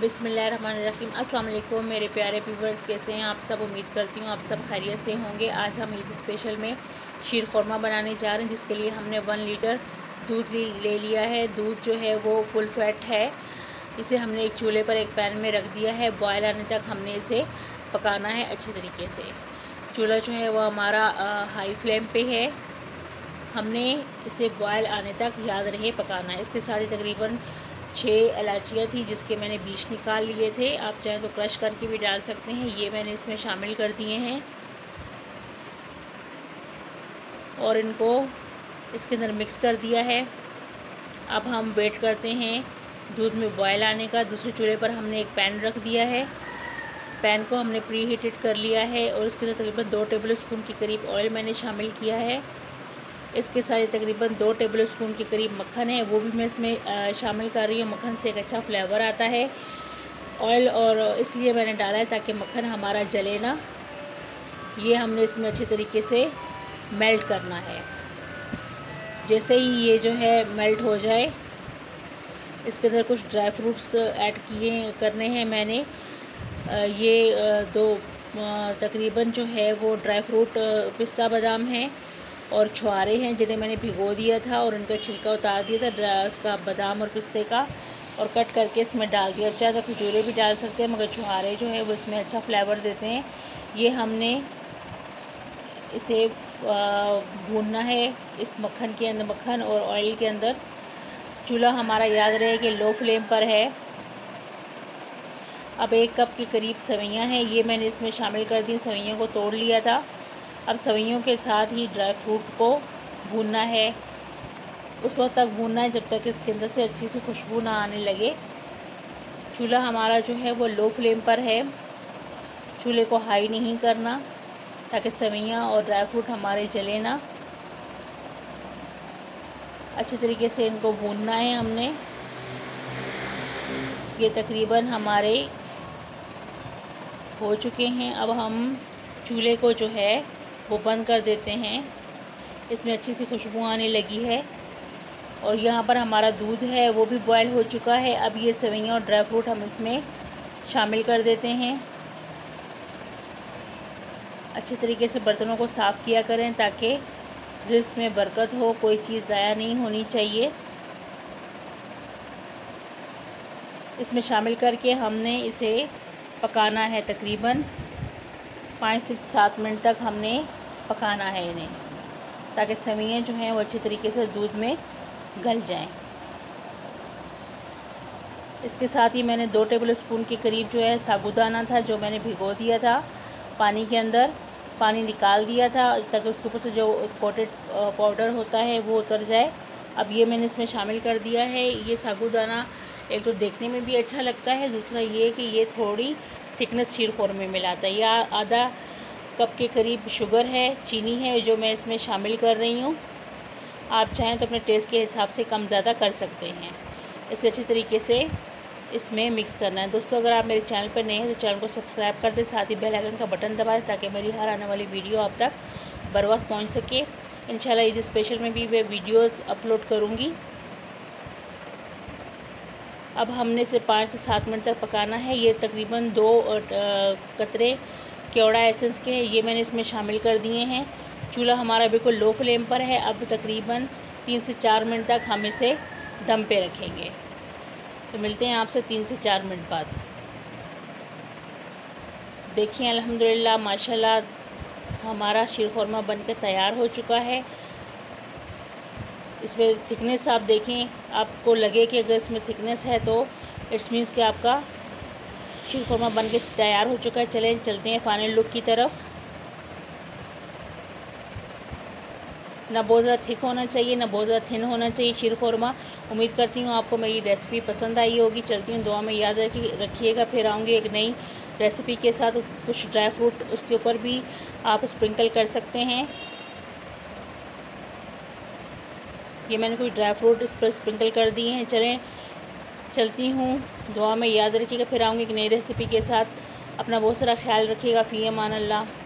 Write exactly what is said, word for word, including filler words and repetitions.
बिस्मिल्लाहिर्रहमानिर्रहीम। अस्सलाम वालेकुम मेरे प्यारे व्यूवर्स, कैसे हैं आप सब। उम्मीद करती हूँ आप सब खैरियत से होंगे। आज हम ईद स्पेशल में शीर खुरमा बनाने जा रहे हैं, जिसके लिए हमने वन लीटर दूध ले लिया है। दूध जो है वो फुल फैट है। इसे हमने एक चूल्हे पर एक पैन में रख दिया है। बॉयल आने तक हमने इसे पकाना है अच्छे तरीके से। चूल्हा जो है वो हमारा हाई फ्लेम पे है। हमने इसे बॉयल आने तक याद रहे पकाना है। इसके साथ ही तकरीबन छः इलायचियाँ थी, जिसके मैंने बीज निकाल लिए थे। आप चाहें तो क्रश करके भी डाल सकते हैं। ये मैंने इसमें शामिल कर दिए हैं और इनको इसके अंदर मिक्स कर दिया है। अब हम वेट करते हैं दूध में बॉयल आने का। दूसरे चूल्हे पर हमने एक पैन रख दिया है। पैन को हमने प्री हीटेड कर लिया है और इसके अंदर तकरीबन दो टेबल स्पून के करीब ऑयल मैंने शामिल किया है। इसके साथ तकरीबन दो टेबल स्पून के करीब मक्खन है, वो भी मैं इसमें शामिल कर रही हूँ। मक्खन से एक अच्छा फ्लेवर आता है ऑयल, और इसलिए मैंने डाला है ताकि मक्खन हमारा जले ना। ये हमने इसमें अच्छे तरीके से मेल्ट करना है। जैसे ही ये जो है मेल्ट हो जाए, इसके अंदर कुछ ड्राई फ्रूट्स ऐड किए करने हैं मैंने। ये दो तकरीबन जो है वो ड्राई फ्रूट पिस्ता बादाम हैं और छुहारे हैं, जिन्हें मैंने भिगो दिया था और उनका छिलका उतार दिया था उसका बादाम और पिस्ते का, और कट करके इसमें डाल दिया। अब चाहे तो खजूरें भी डाल सकते हैं, मगर छुहारे जो है वो इसमें अच्छा फ्लेवर देते हैं। ये हमने इसे भूनना है इस मक्खन के अंदर, मक्खन और ऑयल के अंदर। चूल्हा हमारा याद रहे कि लो फ्लेम पर है। अब एक कप के करीब सवैयाँ हैं, ये मैंने इसमें शामिल कर दी। सवैयों को तोड़ लिया था। अब सवैयों के साथ ही ड्राई फ्रूट को भूनना है। उस वक्त तक भूनना है जब तक इसके अंदर से अच्छी सी खुशबू ना आने लगे। चूल्हा हमारा जो है वो लो फ्लेम पर है। चूल्हे को हाई नहीं करना ताकि सवैयाँ और ड्राई फ्रूट हमारे जले ना। अच्छे तरीके से इनको भूनना है हमने। ये तकरीबन हमारे हो चुके हैं। अब हम चूल्हे को जो है वो बंद कर देते हैं। इसमें अच्छी सी खुशबू आने लगी है और यहाँ पर हमारा दूध है वो भी बॉयल हो चुका है। अब ये सवैयाँ और ड्राई फ्रूट हम इसमें शामिल कर देते हैं। अच्छे तरीके से बर्तनों को साफ़ किया करें ताकि रिज़्क़ में बरकत हो, कोई चीज़ ज़ाया नहीं होनी चाहिए। इसमें शामिल करके हमने इसे पकाना है। तकरीबन पाँच से सात मिनट तक हमने पकाना है इन्हें, ताकि सवैयाँ जो हैं वो अच्छे तरीके से दूध में गल जाएं। इसके साथ ही मैंने दो टेबल स्पून के करीब जो है साबूदाना था, जो मैंने भिगो दिया था पानी के अंदर। पानी निकाल दिया था ताकि उसके ऊपर से जो कोटेड पाउडर होता है वो उतर जाए। अब ये मैंने इसमें शामिल कर दिया है। ये साबूदाना एक तो देखने में भी अच्छा लगता है, दूसरा ये कि ये थोड़ी थिकनेस शीर खुरमे में लाता है। या आधा कप के करीब शुगर है, चीनी है, जो मैं इसमें शामिल कर रही हूँ। आप चाहें तो अपने टेस्ट के हिसाब से कम ज़्यादा कर सकते हैं। इसे अच्छे तरीके से इसमें मिक्स करना है। दोस्तों, अगर आप मेरे चैनल पर नए हैं तो चैनल को सब्सक्राइब कर दें, साथ ही बेल आइकन का बटन दबा दें ताकि मेरी हर आने वाली वीडियो आप तक बर वक्त पहुँच सके। इंशाल्लाह ईद स्पेशल में भी मैं वीडियोज़ अपलोड करूँगी। अब हमने इसे पाँच से सात मिनट तक पकाना है। ये तकरीबन दो कतरे केवड़ा एसेंस के हैं, ये मैंने इसमें शामिल कर दिए हैं। चूल्हा हमारा बिल्कुल लो फ्लेम पर है। अब तकरीबन तीन से चार मिनट तक हम इसे दम पे रखेंगे। तो मिलते हैं आपसे तीन से चार मिनट बाद। देखिए अल्हम्दुलिल्लाह माशाल्लाह हमारा शीर खुरमा बनकर तैयार हो चुका है। इसमें थिकनेस आप देखें, आपको लगे कि अगर इसमें थिकनेस है तो इट्स मीन्स कि आपका शीर खुरमा बन के तैयार हो चुका है। चलें चलते हैं फाइनल लुक की तरफ। ना बहुत ज़्यादा थिक होना चाहिए, ना बहुत ज़्यादा थिन होना चाहिए शीर खुरमा। उम्मीद करती हूँ आपको मेरी रेसिपी पसंद आई होगी। चलती हूँ, दुआ में याद रखिएगा। फिर आऊँगी एक नई रेसिपी के साथ। कुछ ड्राई फ्रूट उसके ऊपर भी आप स्प्रिंकल कर सकते हैं। ये मैंने कोई ड्राई फ्रूट इस पर स्प्रिंकल कर दिए हैं। चलें चलती हूँ, दुआ में याद रखिएगा। फिर आऊँगी एक नई रेसिपी के साथ। अपना बहुत सारा ख्याल रखिएगा। फ़ी अमान अल्लाह।